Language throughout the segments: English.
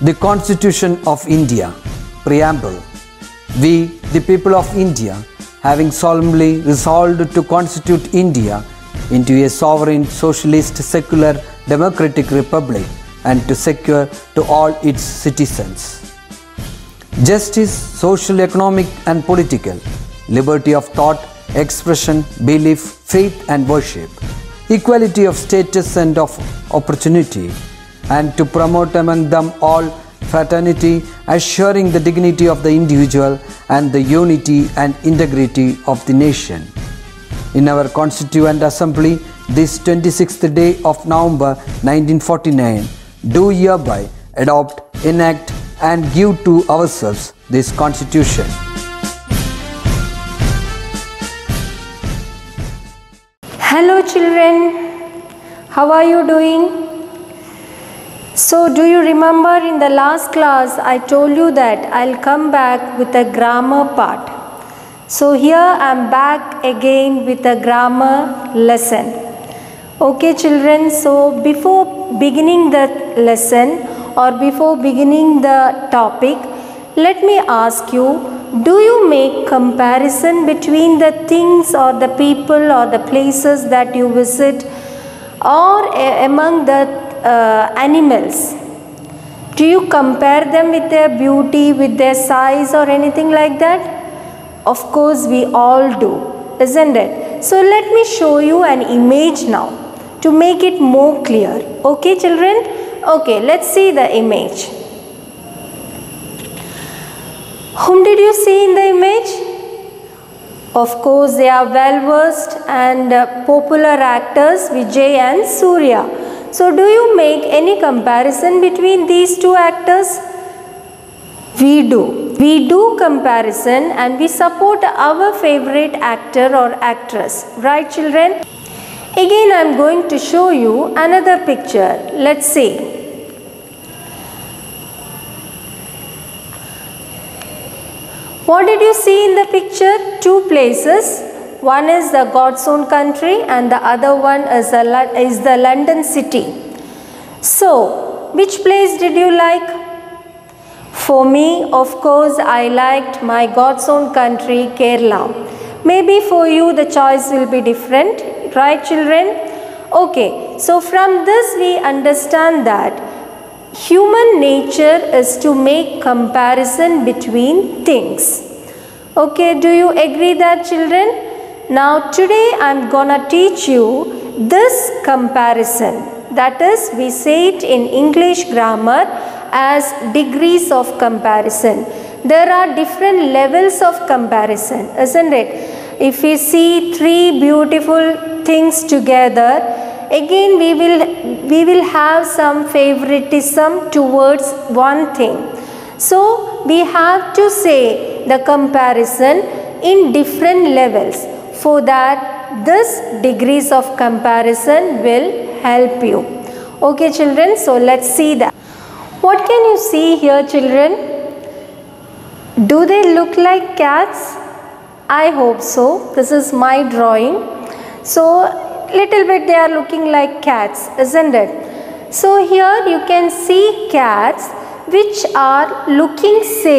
The Constitution of India. Preamble. We, the people of India, having solemnly resolved to constitute India into a sovereign, socialist, secular, democratic republic and to secure to all its citizens justice, social, economic and political, liberty of thought, expression, belief, faith and worship, equality of status and of opportunity, and to promote among them all fraternity, assuring the dignity of the individual and the unity and integrity of the nation. In our Constituent Assembly, this 26th day of November 1949, do hereby adopt, enact and give to ourselves this Constitution. Hello children, how are you doing? So do you remember in the last class I told you that I'll come back with a grammar part. So here I'm back again with a grammar lesson. Okay children, so before beginning the lesson or before beginning the topic, let me ask you, do you make comparison between the things or the people or the places that you visit or among the animals? Do you compare them with their beauty, with their size or anything like that? Of course we all do, isn't it? So let me show you an image now to make it more clear. Okay children? Okay, let's see the image. Whom did you see in the image? Of course they are well versed and popular actors Vijay and Surya. So do you make any comparison between these two actors? We do. We do comparison and we support our favorite actor or actress. Right children? Again I am going to show you another picture. Let's see. What did you see in the picture? Two places. One is the God's own country and the other one is the London city. So, which place did you like? For me, of course, I liked my God's own country, Kerala. Maybe for you the choice will be different, right children? Okay, so from this we understand that human nature is to make comparison between things. Okay, do you agree that children? Now today I am gonna teach you this comparison. That is, we say it in English grammar as degrees of comparison. There are different levels of comparison, isn't it? If we see three beautiful things together, again we will have some favoritism towards one thing. So we have to say the comparison in different levels. For that, this degrees of comparison will help you. Okay children, so let's see that. What can you see here children? Do they look like cats? I hope so. This is my drawing. So little bit they are looking like cats, isn't it? So here you can see cats which are looking same.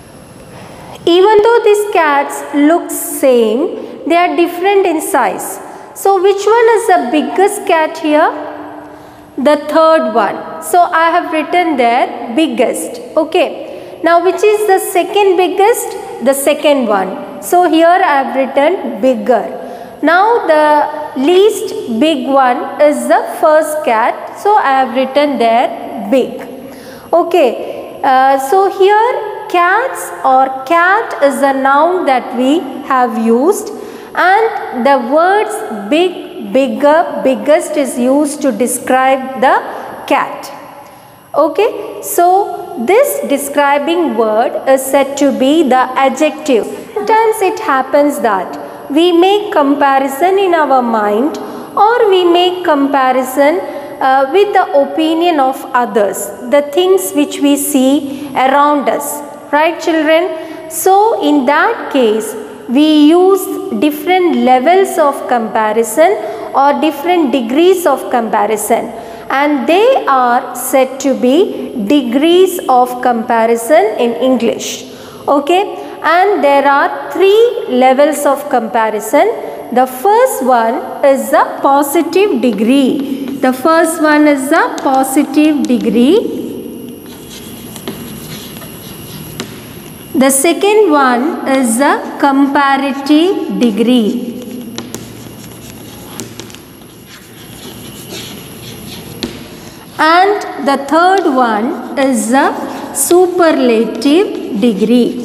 Even though these cats look same, they are different in size. So which one is the biggest cat here? The third one. So I have written there biggest. Okay. Now which is the second biggest? The second one. So here I have written bigger. Now the least big one is the first cat. So I have written there big. Okay. So here cats or cat is a noun that we have used. And the words big, bigger, biggest is used to describe the cat. Okay, so this describing word is said to be the adjective. Sometimes it happens that we make comparison in our mind or we make comparison with the opinion of others, the things which we see around us. Right children? So in that case, we use different levels of comparison or different degrees of comparison. and they are said to be degrees of comparison in English. Okay, and there are 3 levels of comparison. The first one is the positive degree. The first one is the positive degree. The second one is the comparative degree. And the third one is the superlative degree.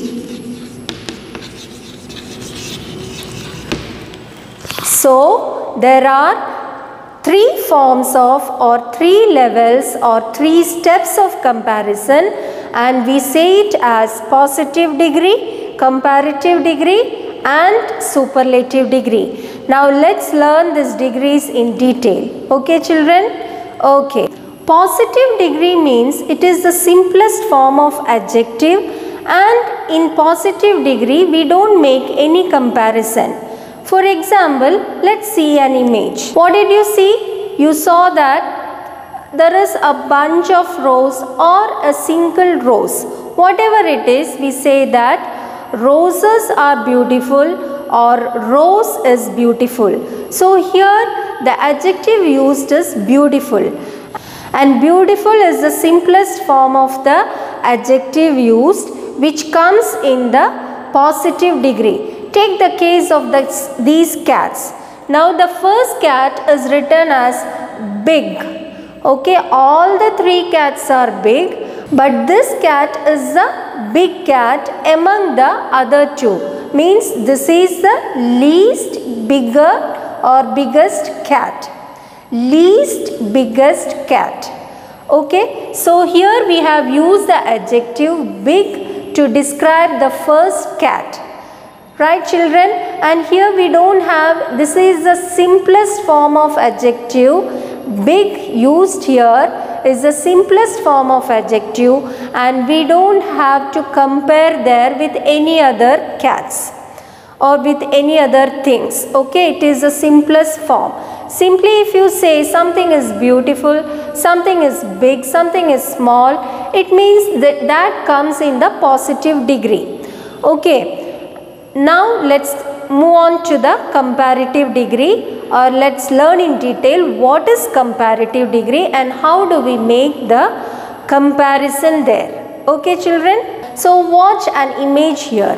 So, there are 3 forms of or 3 levels or 3 steps of comparison, and we say it as positive degree, comparative degree and superlative degree. Now, let's learn these degrees in detail. Okay, children? Okay. Positive degree means it is the simplest form of adjective, and in positive degree we don't make any comparison. For example, let's see an image. What did you see? You saw that there is a bunch of rose or a single rose. Whatever it is, we say that roses are beautiful or rose is beautiful. So here the adjective used is beautiful. And beautiful is the simplest form of the adjective used, which comes in the positive degree. Take the case of these cats. Now the first cat is written as big. Okay, all the 3 cats are big, but this cat is the big cat among the other 2. Means this is the least bigger or biggest cat. Least biggest cat. Okay, so here we have used the adjective big to describe the first cat. Right, children? And here we don't have, this is the simplest form of adjective. Big used here is the simplest form of adjective, and we don't have to compare there with any other cats or with any other things. Okay, it is the simplest form. Simply if you say something is beautiful, something is big, something is small, it means that that comes in the positive degree. Okay. Now let's move on to the comparative degree, or let's learn in detail what is comparative degree and how do we make the comparison there. Okay, children? So watch an image here.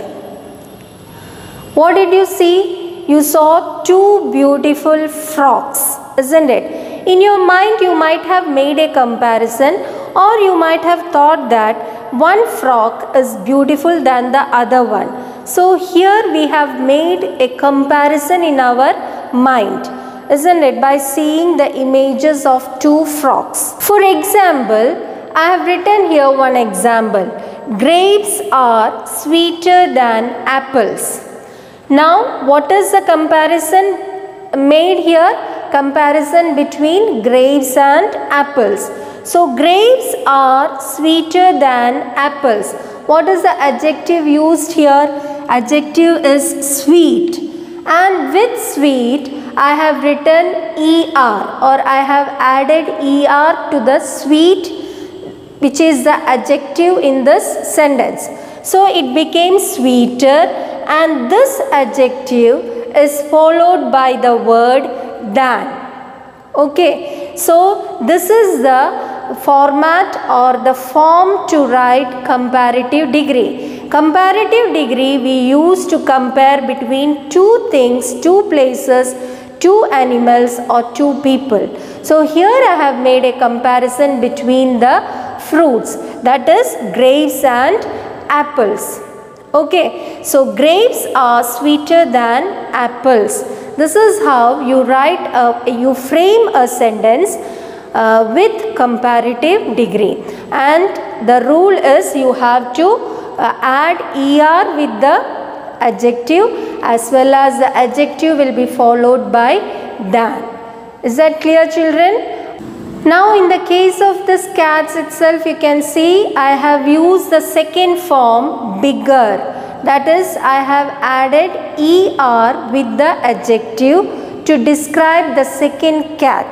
What did you see? You saw 2 beautiful frogs, isn't it? In your mind you might have made a comparison, or you might have thought that one frog is beautiful than the other one. So here we have made a comparison in our mind, isn't it, by seeing the images of 2 frogs. For example, I have written here one example. Grapes are sweeter than apples. Now what is the comparison made here? Comparison between grapes and apples. So grapes are sweeter than apples. What is the adjective used here? Adjective is sweet, and with sweet I have written er, or I have added er to the sweet, which is the adjective in this sentence. So it became sweeter, and this adjective is followed by the word than. Okay, so this is the format or the form to write comparative degree. Comparative degree we use to compare between 2 things, 2 places, 2 animals or 2 people. So here I have made a comparison between the fruits, that is grapes and apples. Okay, so grapes are sweeter than apples. This is how you you frame a sentence with comparative degree, and the rule is you have to add er with the adjective, as well as the adjective will be followed by than. Is that clear, children? Now in the case of this cats itself, you can see I have used the second form bigger, that is I have added er with the adjective to describe the second cat.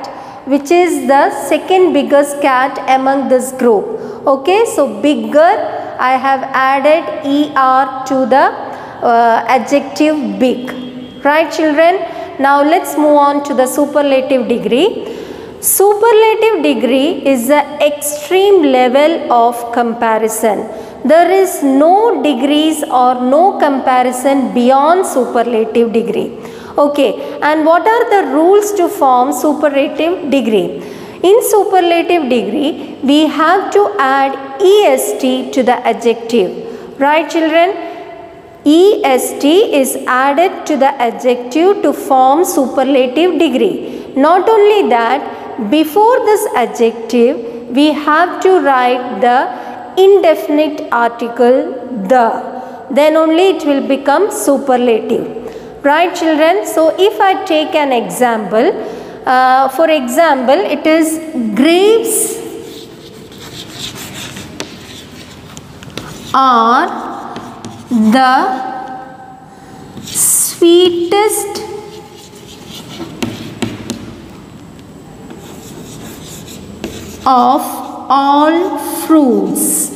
which is the second biggest cat among this group. Okay, so bigger, I have added er to the adjective big. Right children? Now let's move on to the superlative degree. Superlative degree is the extreme level of comparison. There is no degrees or no comparison beyond superlative degree. Okay, and what are the rules to form superlative degree? In superlative degree, we have to add est to the adjective. Right children? est is added to the adjective to form superlative degree. Not only that, before this adjective, we have to write the indefinite article the. Then only it will become superlative. Right children? So if I take an example, for example, it is grapes are the sweetest of all fruits.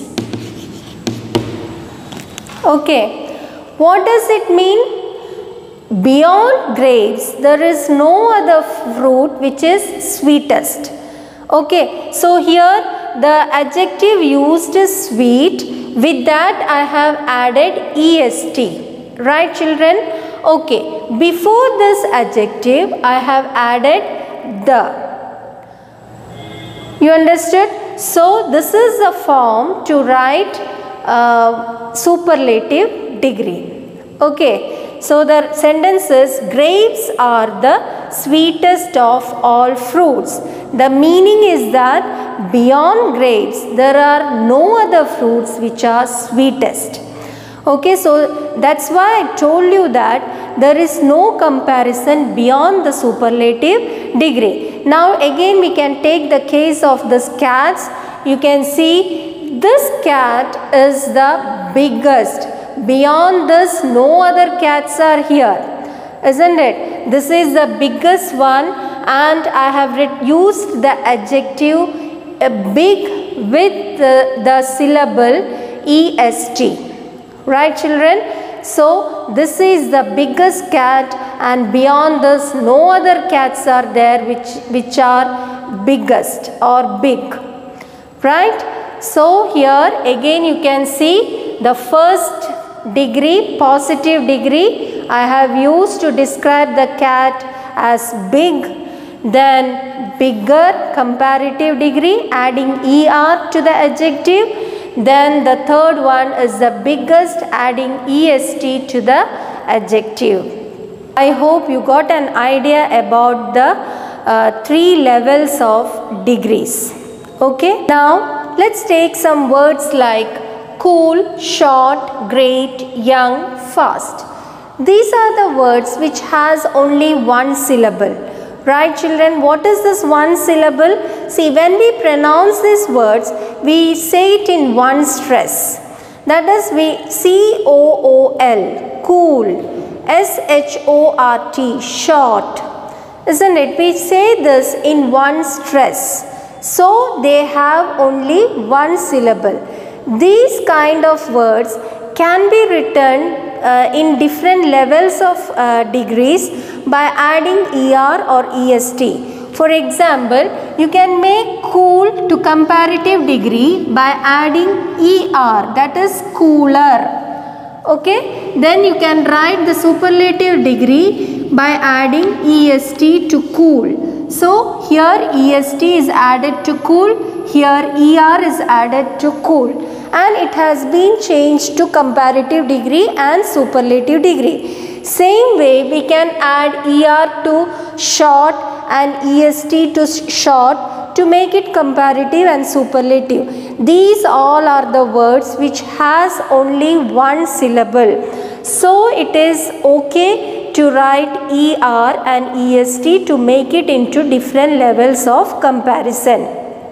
Okay, what does it mean? Beyond grapes, there is no other fruit which is sweetest. Okay, so here the adjective used is sweet. With that I have added est. Right children? Okay, before this adjective I have added the. You understood? So this is the form to write superlative degree. Okay, so the sentence is grapes are the sweetest of all fruits. The meaning is that beyond grapes there are no other fruits which are sweetest. Okay, so that's why I told you that there is no comparison beyond the superlative degree. Now again we can take the case of this cats. You can see this cat is the biggest. Beyond this no other cats are here, isn't it? This is the biggest one, and I have used the adjective big with the syllable est. Right children? So this is the biggest cat, and beyond this no other cats are there which are biggest or big. Right? So here again you can see the first degree, positive degree, I have used to describe the cat as big. Then bigger, comparative degree, adding er to the adjective. Then the third one is the biggest, adding est to the adjective. I hope you got an idea about the 3 levels of degrees. Okay, now let's take some words like cool, short, great, young, fast. These are the words which has only one syllable. Right children? What is this one syllable? See, when we pronounce these words, we say it in one stress. That is, we C-O-O-L, cool, S-H-O-R-T, short. Isn't it? We say this in one stress. So, they have only one syllable. These kind of words can be written in different levels of degrees by adding er or est. For example, you can make cool to comparative degree by adding er, that is cooler. Okay, then you can write the superlative degree by adding est to cool. So here est is added to cool, here er is added to cool, and it has been changed to comparative degree and superlative degree. Same way we can add er to short and est to short to make it comparative and superlative. These all are the words which has only one syllable. So it is okay to write er and est to make it into different levels of comparison.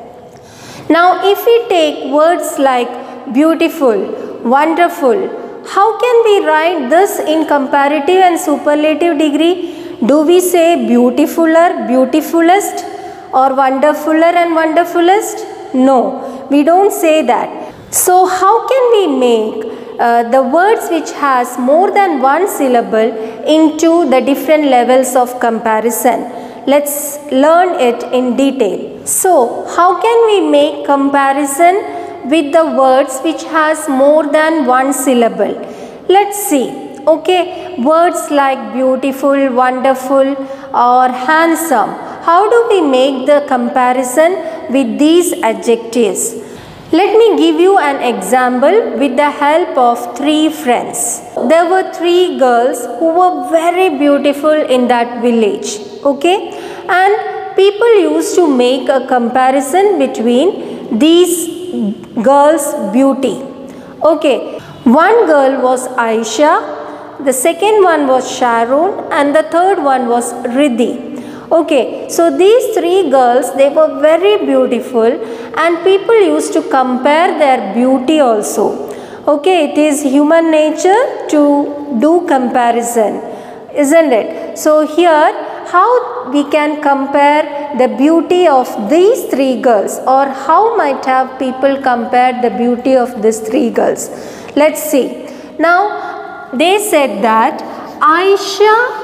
Now if we take words like beautiful, wonderful, how can we write this in comparative and superlative degree? Do we say beautifuler, beautifulest, or wonderfuler and wonderfulest? No, we don't say that. So how can we make the words which has more than one syllable into the different levels of comparison? Let's learn it in detail. So how can we make comparison with the words which has more than one syllable? Let's see. Okay, words like beautiful, wonderful or handsome. How do we make the comparison with these adjectives? Let me give you an example with the help of three friends. There were three girls who were very beautiful in that village. Okay, and people used to make a comparison between these girls' beauty. Okay, one girl was Aisha, the second one was Sharon, and the third one was Riddhi. Okay, so these three girls, they were very beautiful and people used to compare their beauty also. Okay, it is human nature to do comparison, isn't it? So here, how we can compare the beauty of these three girls, or how might have people compared the beauty of these three girls? Let's see. Now, they said that Aisha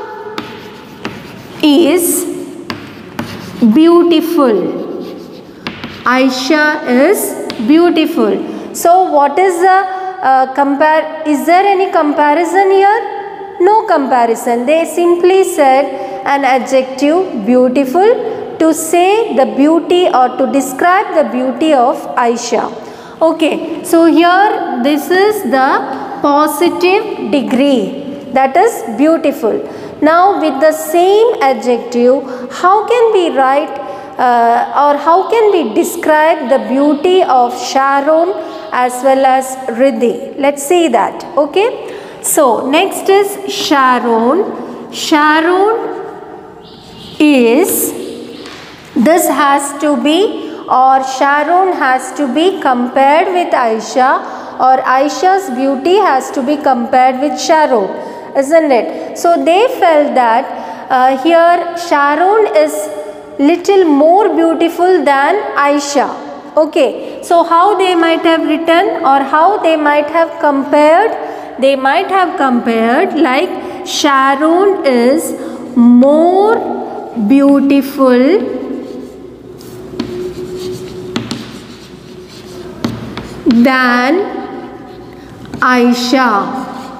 is beautiful. Aisha is beautiful. So what is the is there any comparison here? No comparison. They simply said an adjective beautiful to say the beauty or to describe the beauty of Aisha. Okay, so here this is the positive degree, that is beautiful. Now with the same adjective, how can we write or how can we describe the beauty of Sharon as well as Riddhi? Let's see that. Okay, so next is Sharon. Sharon is, this has to be, or Sharon has to be compared with Aisha, or Aisha's beauty has to be compared with Sharon, isn't it? So they felt that here Sharon is little more beautiful than Aisha. Okay, so how they might have written, or how they might have compared? They might have compared like Sharon is more beautiful than Aisha.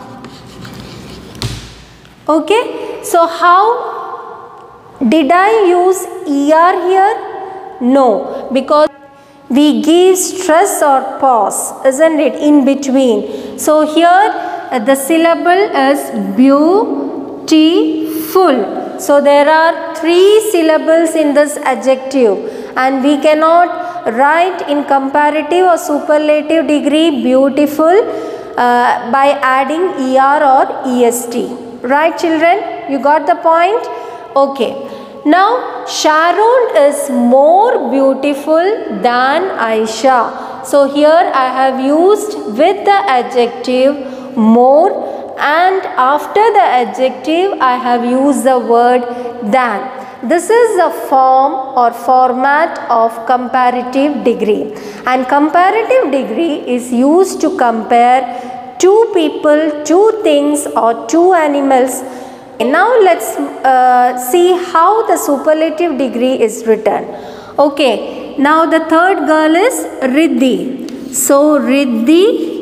Okay, so how did I use ER here? No, because we give stress or pause, isn't it, in between. So here the syllable is beautiful. So there are three syllables in this adjective, and we cannot write in comparative or superlative degree beautiful by adding ER or EST. Right, children? You got the point? Okay. Now, Sharon is more beautiful than Aisha. So here I have used with the adjective more, and after the adjective I have used the word than. This is the form or format of comparative degree, and comparative degree is used to compare two people, two things or two animals. Now let's see how the superlative degree is written. Okay, now the third girl is Riddhi. So Riddhi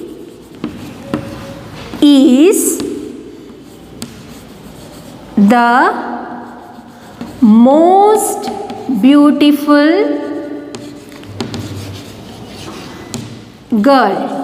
is the most beautiful girl.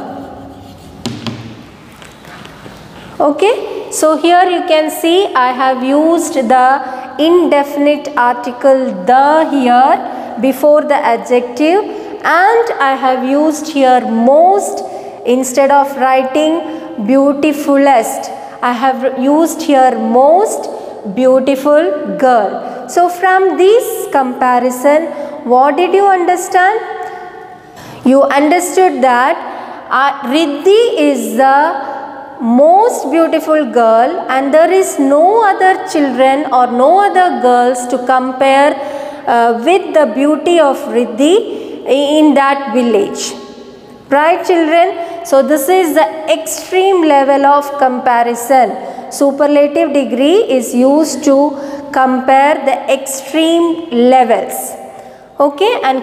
Okay, so here you can see I have used the indefinite article the here before the adjective, and I have used here most instead of writing beautifulest. I have used here most beautiful girl. So from this comparison, what did you understand? You understood that Riddhi is the most beautiful girl, and there is no other children or no other girls to compare with the beauty of Riddhi in that village. Right, children? So this is the extreme level of comparison. Superlative degree is used to compare the extreme levels. Okay, and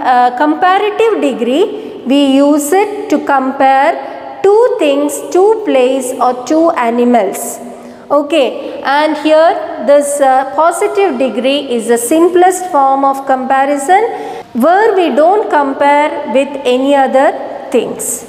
comparative degree, we use it to compare two things, two places or two animals. Okay, and here this positive degree is the simplest form of comparison, where we don't compare with any other things.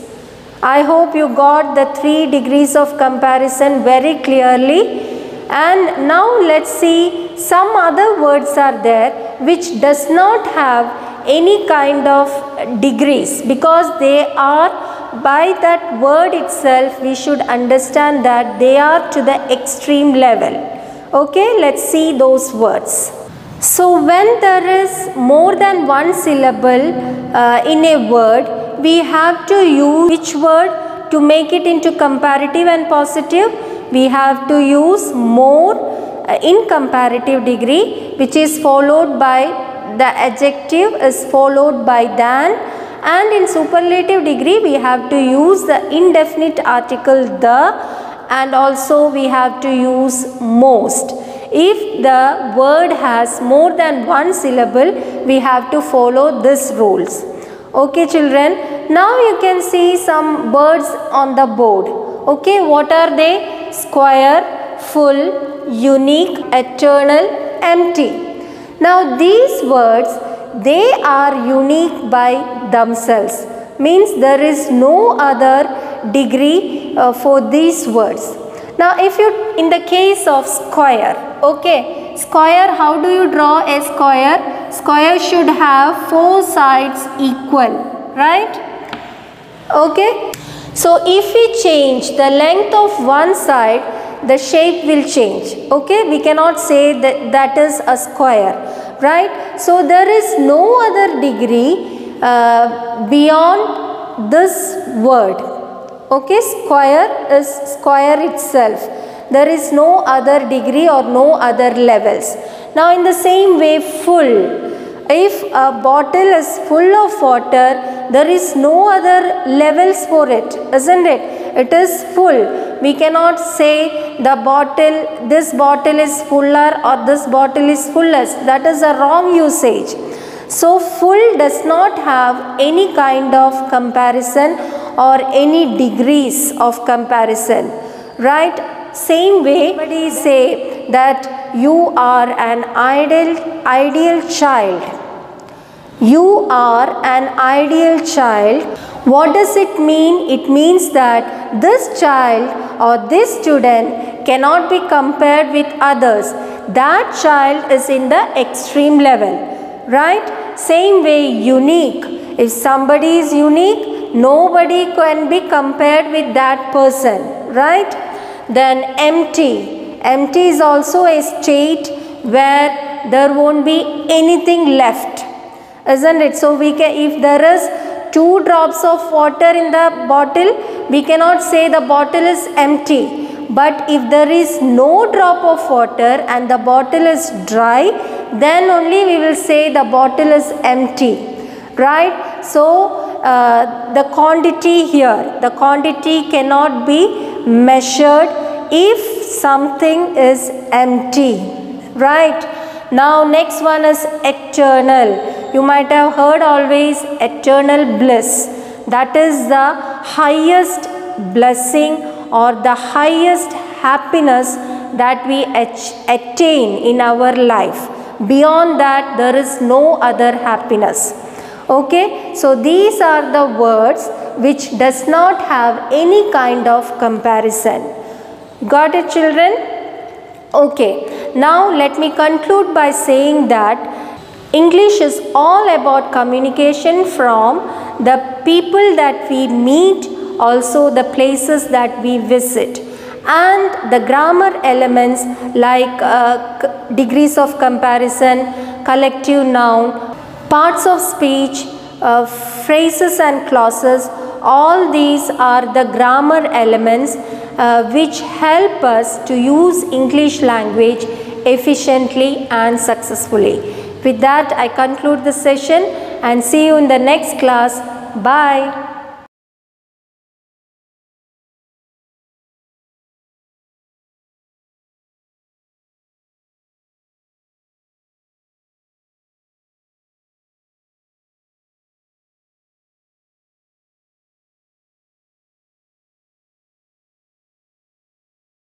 I hope you got the 3 degrees of comparison very clearly. And now let's see some other words are there which does not have any kind of degrees, because they are, by that word itself we should understand that they are to the extreme level. Okay, let's see those words. So when there is more than one syllable in a word, we have to use which word to make it into comparative and positive? We have to use more in comparative degree, which is followed by the adjective is followed by than, and in superlative degree we have to use the indefinite article the, and also we have to use most. If the word has more than one syllable, we have to follow these rules. Okay, children, now you can see some words on the board. Okay, what are they? Square, full, unique, eternal, empty. Now these words, they are unique by themselves. Means there is no other degree for these words. Now if you, in the case of square, okay, square, how do you draw a square? Square should have 4 sides equal, right? Okay. So if we change the length of one side, the shape will change. Okay, we cannot say that that is a square, right? So there is no other degree beyond this word. Okay, square is square itself. There is no other degree or no other levels. Now in the same way, full. If a bottle is full of water, there is no other levels for it, isn't it? It is full. We cannot say the bottle, this bottle is fuller or this bottle is fullest. That is a wrong usage. So full does not have any kind of comparison or any degrees of comparison, right? Same way, somebody say that you are an ideal child. You are an ideal child. What does it mean? It means that this child or this student cannot be compared with others. That child is in the extreme level, right? Same way, unique. If somebody is unique, nobody can be compared with that person, right? Then empty. Empty is also a state where there won't be anything left, isn't it? So we can, if there is 2 drops of water in the bottle, we cannot say the bottle is empty. But if there is no drop of water and the bottle is dry, then only we will say the bottle is empty, right? So the quantity here, the quantity cannot be measured if something is empty, right? Now next one is eternal. You might have heard always eternal bliss. That is the highest blessing or the highest happiness that we attain in our life. Beyond that, there is no other happiness. Okay, so these are the words which does not have any kind of comparison. Got it, children? Okay, now let me conclude by saying that English is all about communication from the people that we meet, also the places that we visit, and the grammar elements like degrees of comparison, collective noun, parts of speech, phrases and clauses. All these are the grammar elements which help us to use English language efficiently and successfully. With that, I conclude this session and see you in the next class. Bye.